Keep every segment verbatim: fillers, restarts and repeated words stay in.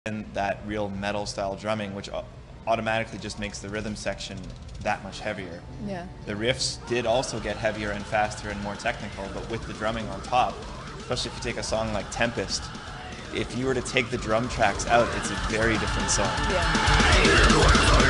And that real metal style drumming, which automatically just makes the rhythm section that much heavier. Yeah. The riffs did also get heavier and faster and more technical, but with the drumming on top, especially if you take a song like Tempest, if you were to take the drum tracks out, it's a very different song. Yeah.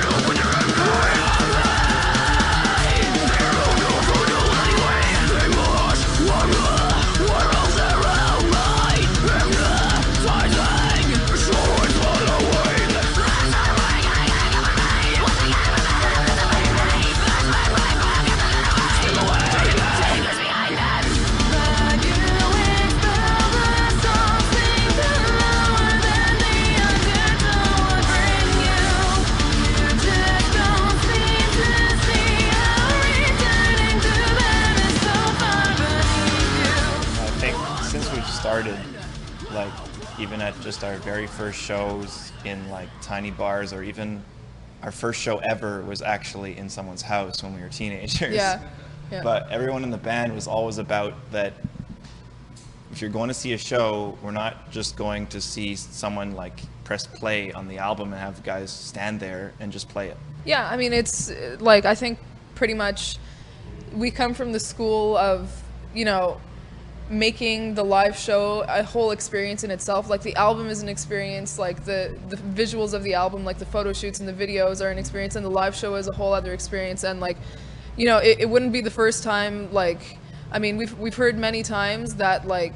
Started like even at just our very first shows in like tiny bars, or even our first show ever was actually in someone's house when we were teenagers. Yeah. Yeah. But everyone in the band was always about that if you're going to see a show, we're not just going to see someone like press play on the album and have the guys stand there and just play it. Yeah, I mean, it's like, I think pretty much we come from the school of, you know, making the live show a whole experience in itself. Like the album is an experience, like the the visuals of the album, like the photo shoots and the videos are an experience, and the live show is a whole other experience. And like, you know, it, it wouldn't be the first time, like, I mean, we've we've heard many times that like,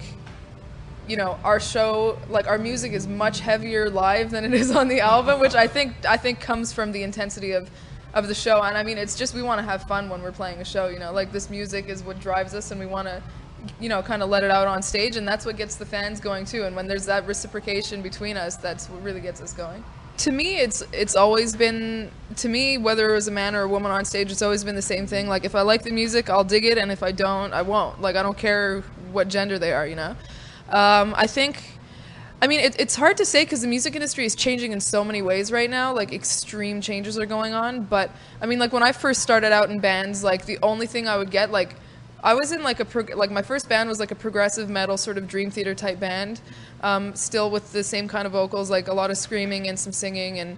you know, our show, like our music is much heavier live than it is on the album, which I think I think comes from the intensity of of the show. And I mean, it's just, we want to have fun when we're playing a show, you know, like this music is what drives us, and we want to, you know, kind of let it out on stage, and that's what gets the fans going too. And when there's that reciprocation between us, that's what really gets us going. To me, it's it's always been, to me, whether it was a man or a woman on stage, it's always been the same thing. Like if I like the music, I'll dig it, and if I don't, I won't. Like I don't care what gender they are, you know. Um, I think, I mean, it, it's hard to say because the music industry is changing in so many ways right now. Like extreme changes are going on. But I mean, like when I first started out in bands, like the only thing I would get, like I was in like a, prog like my first band was like a progressive metal sort of Dream Theater type band, um, still with the same kind of vocals, like a lot of screaming and some singing, and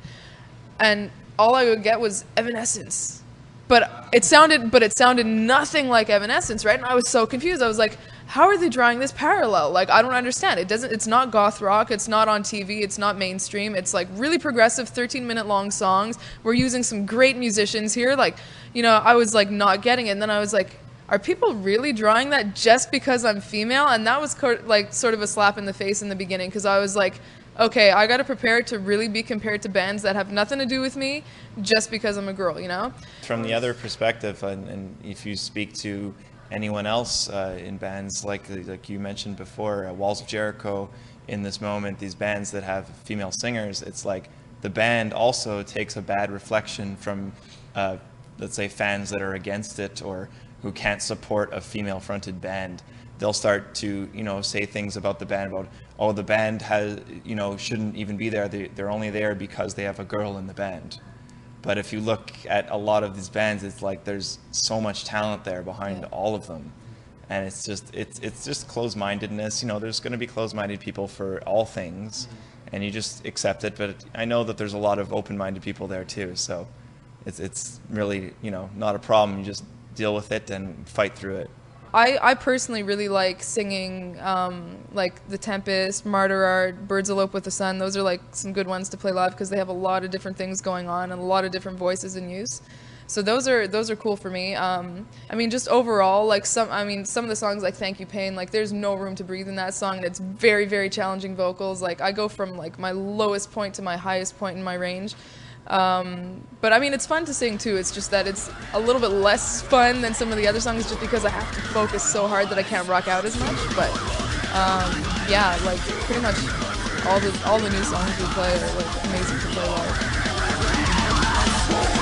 and all I would get was Evanescence. But it sounded, but it sounded nothing like Evanescence, right? And I was so confused. I was like, how are they drawing this parallel? Like, I don't understand. It doesn't, it's not goth rock, it's not on T V, it's not mainstream. It's like really progressive, thirteen minute long songs. We're using some great musicians here. Like, you know, I was like not getting it. And then I was like, are people really drawing that just because I'm female? And that was like sort of a slap in the face in the beginning, because I was like, okay, I got to prepare to really be compared to bands that have nothing to do with me just because I'm a girl, you know? From the other perspective, and, and if you speak to anyone else uh, in bands like like you mentioned before, uh, Walls of Jericho, in this moment, these bands that have female singers, it's like the band also takes a bad reflection from, uh, let's say, fans that are against it or who can't support a female-fronted band. They'll start to, you know, say things about the band about, oh, the band has, you know, shouldn't even be there. They, they're only there because they have a girl in the band. But if you look at a lot of these bands, it's like there's so much talent there behind Yeah. all of them. And it's just, it's, it's just closed-mindedness. You know, there's going to be closed-minded people for all things, and you just accept it. But I know that there's a lot of open-minded people there too. So it's, it's really, you know, not a problem. You just deal with it and fight through it. I, I personally really like singing um, like The Tempest, Martyr Art, Birds Elope with the Sun. Those are like some good ones to play live because they have a lot of different things going on and a lot of different voices in use. So those are those are cool for me. Um, I mean, just overall, like some, I mean, some of the songs like Thank You Pain, like there's no room to breathe in that song, and it's very, very challenging vocals. Like I go from like my lowest point to my highest point in my range. Um, but I mean, it's fun to sing too. It's just that it's a little bit less fun than some of the other songs just because I have to focus so hard that I can't rock out as much. But um, yeah, like pretty much all the all the new songs we play are like amazing to play live.